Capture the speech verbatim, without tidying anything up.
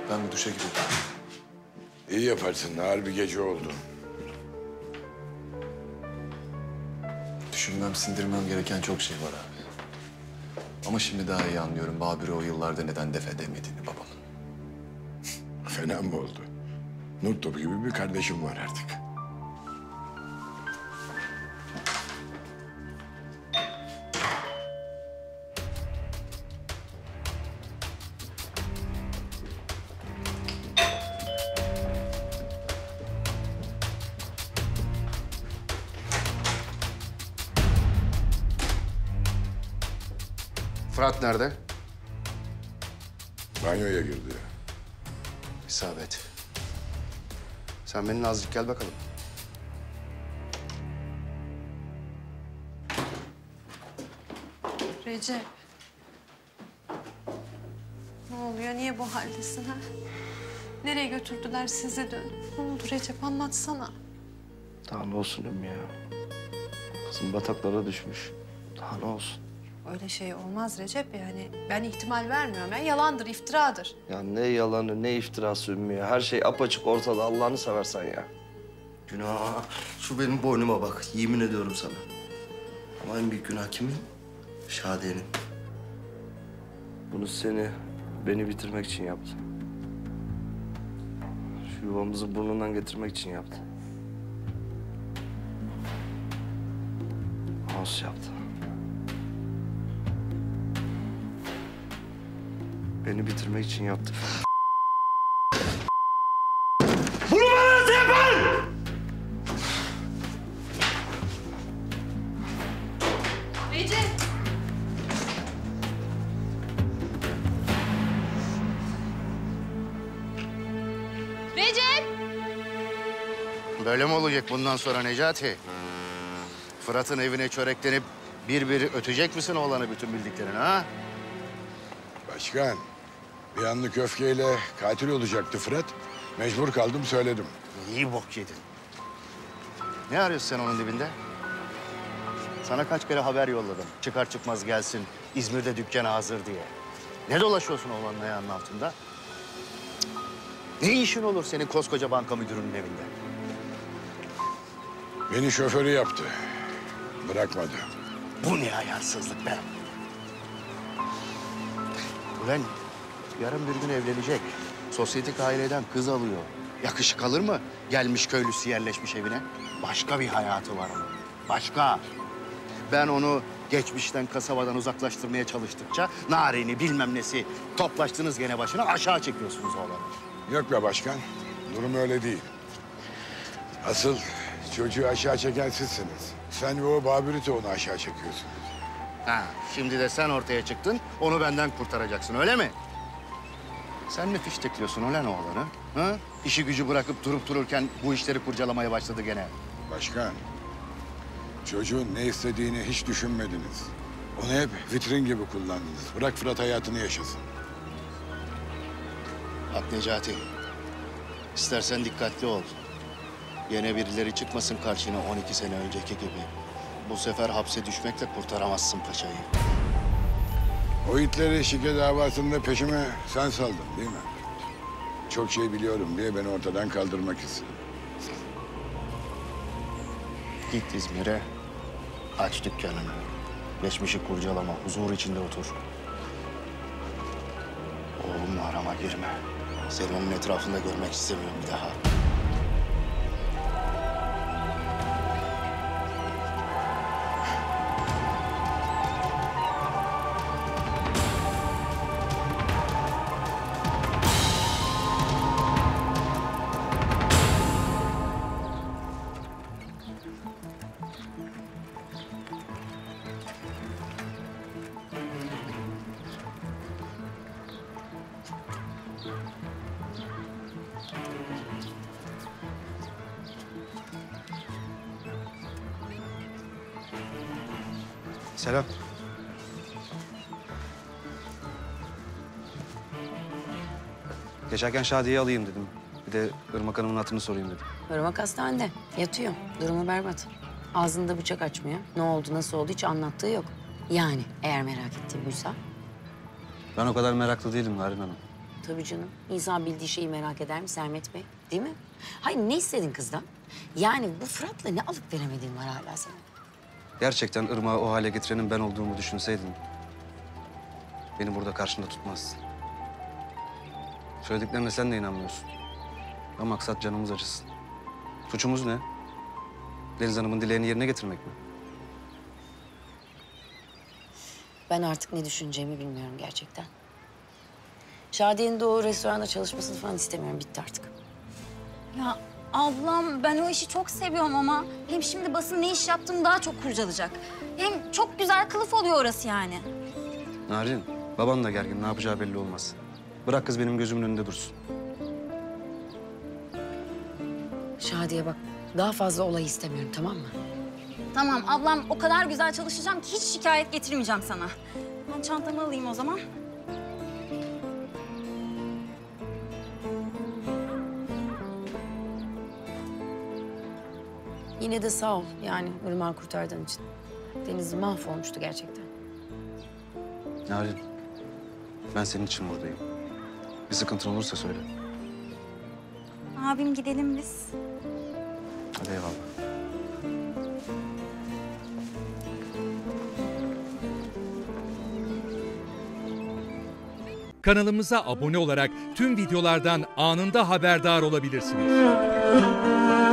Ben bir duşa gireyim. İyi yaparsın. Ağır bir gece oldu. Düşünmem, sindirmem gereken çok şey var abi. Ama şimdi daha iyi anlıyorum Babür'ü o yıllarda neden def edemediğini babamın. Fena mı oldu? Nur topu gibi bir kardeşim var artık. Fırat nerede? Banyoya girdi. İsabet. Sen benimle azıcık gel bakalım. Recep. Ne oluyor? Niye bu haldesin ha? Nereye götürdüler sizi de? Ne oldu Recep? Anlatsana. Daha ne olsun Ümmü ya? Kızım bataklara düşmüş. Daha ne olsun? Öyle şey olmaz Recep yani. Ben ihtimal vermiyorum. Yani yalandır, iftiradır. Ya ne yalanı, ne iftirası Ümmü ya. Her şey apaçık ortada. Allah'ını seversen ya. Günah. Şu benim boynuma bak. Yemin ediyorum sana. Ama en büyük günah kimin? Şadiye'nin. Bunu seni, beni bitirmek için yaptı. Şu yuvamızı burnundan getirmek için yaptı. Nasıl yaptı? Beni bitirmek için yaptı. Bunu bana nasıl yapar? Recep! Recep! Böyle mi olacak bundan sonra Necati? Fırat'ın evine çöreklenip bir bir ötecek misin oğlanı bütün bildiklerini ha? Başkan, bir anlık öfkeyle katil olacaktı Fırat. Mecbur kaldım, söyledim. İyi bok yedin. Ne arıyorsun sen onun dibinde? Sana kaç kere haber yolladım. Çıkar çıkmaz gelsin, İzmir'de dükkana hazır diye. Ne dolaşıyorsun oğlanın ayağının altında? Cık. Ne işin olur senin koskoca banka müdürünün evinde? Beni şoförü yaptı. Bırakmadı. Bu ne ayarsızlık be? Ulan yarın bir gün evlenecek. Sosyetik aileden kız alıyor. Yakışık alır mı? Gelmiş köylüsü yerleşmiş evine. Başka bir hayatı var onun. Başka. Ben onu geçmişten, kasabadan uzaklaştırmaya çalıştıkça narini bilmem nesi toplaştınız gene başına aşağı çekiyorsunuz oğlanı. Yok be başkan, durum öyle değil. Asıl çocuğu aşağı çeken sizsiniz. Sen ve o Babür'ü de onu aşağı çekiyorsunuz. Ha, şimdi de sen ortaya çıktın, onu benden kurtaracaksın öyle mi? Sen mi fiştekliyorsun ulan oğlanı? Ha? İşi gücü bırakıp durup dururken bu işleri kurcalamaya başladı gene. Başkan, çocuğun ne istediğini hiç düşünmediniz. Onu hep vitrin gibi kullandınız. Bırak Fırat hayatını yaşasın. Bak Necati, istersen dikkatli ol. Yine birileri çıkmasın karşına on iki sene önceki gibi. Bu sefer hapse düşmekle kurtaramazsın paşayı. O itleri şike davasında peşime sen saldın değil mi? Çok şey biliyorum diye beni ortadan kaldırmak istedin. Git İzmir'e, aç dükkanını. Geçmişi kurcalama, huzur içinde otur. Oğlumla arama girme. Seni onun etrafında görmek istemiyorum bir daha. Selam. Geçerken Şadiye'yi alayım dedim. Bir de Irmak Hanım'ın hatırını sorayım dedim. Irmak hastanede. Yatıyor. Durumu berbat. Ağzında bıçak açmıyor. Ne oldu, nasıl oldu hiç anlattığı yok. Yani eğer merak ettiği buysa. Ben o kadar meraklı değilim Narin Hanım. Tabii canım. İnsan bildiği şeyi merak eder mi Sermet Bey? Değil mi? Hayır, ne istedin kızdan? Yani bu Fırat'la ne alıp veremediğin var hala senin. Gerçekten Irmak'ı o hale getirenin ben olduğumu düşünseydin... beni burada karşında tutmazdın. Söylediklerine sen de inanmıyorsun. Ama maksat canımız acısın. Suçumuz ne? Deniz Hanım'ın dileğini yerine getirmek mi? Ben artık ne düşüneceğimi bilmiyorum gerçekten. Şadiye'nin de o restoranda çalışmasını falan istemiyorum. Bitti artık. Ya ablam ben o işi çok seviyorum ama hem şimdi basın ne iş yaptığımı daha çok kurcalayacak. Hem çok güzel kılıf oluyor orası yani. Narin, baban da gergin. Ne yapacağı belli olmaz. Bırak kız benim gözümün önünde dursun. Şadiye bak, daha fazla olay istemiyorum, tamam mı? Tamam ablam o kadar güzel çalışacağım ki hiç şikayet getirmeyeceğim sana. Ben çantamı alayım o zaman. Yine de sağ ol yani Irmak'ı kurtardığın için. Deniz mahvolmuştu gerçekten. Narin, ben senin için buradayım. Bir sıkıntın olursa söyle. Abim gidelim biz. Hadi eyvallah. Kanalımıza abone olarak tüm videolardan anında haberdar olabilirsiniz.